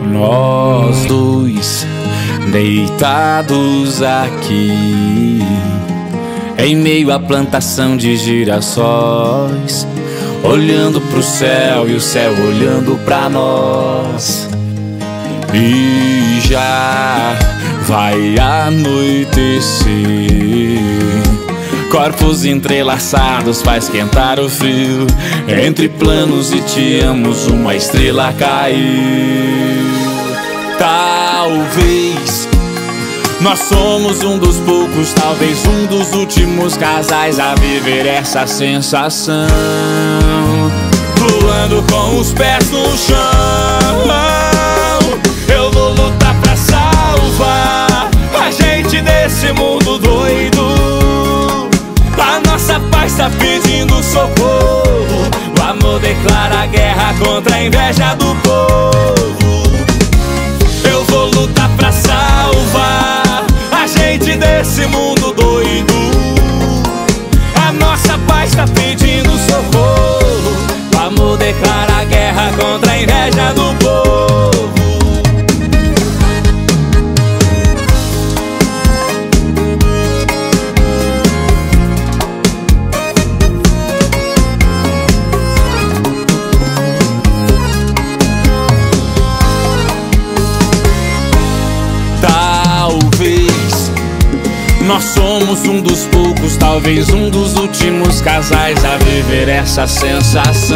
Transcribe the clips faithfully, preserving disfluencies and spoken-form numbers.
Nós dois deitados aqui em meio à plantação de girassóis, olhando pro céu e o céu olhando pra nós. E já vai anoitecer, corpos entrelaçados faz esquentar o frio. Entre planos e te amos uma estrela caiu. Talvez nós somos um dos poucos, talvez um dos últimos casais a viver essa sensação, voando com os pés no chão. Eu vou lutar pra salvar a gente desse mundo doido. A nossa paz tá pedindo socorro. O amor declara guerra contra a inveja do povo. Eu vou lutar pra salvar a gente desse mundo doido. A nossa paz tá pedindo socorro. O amor declara guerra contra a inveja do povo. Talvez nós somos um dos poucos, talvez um dos últimos casais a viver essa sensação,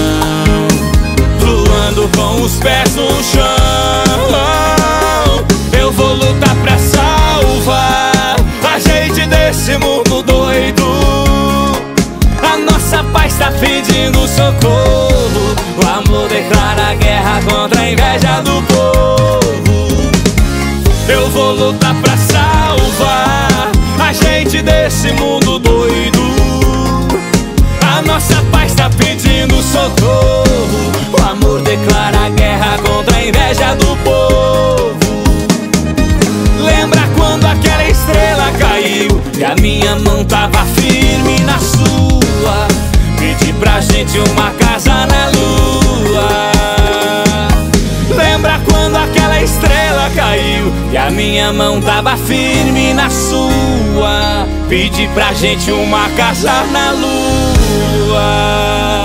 voando com os pés no chão. Eu vou lutar pra salvar a gente desse mundo doido. A nossa paz tá pedindo socorro. O amor declara guerra contra a inveja do povo. Eu vou lutar pra salvar a gente desse mundo doido. A nossa paz tá pedindo socorro. O amor declara guerra contra a inveja do povo. Lembra quando aquela estrela caiu e a minha mão tava firme na sua? Pedi pra gente uma casa na lua. Lembra quando aquela estrela caiu e a minha mão tava firme na sua? Pedi pra gente uma casa na lua.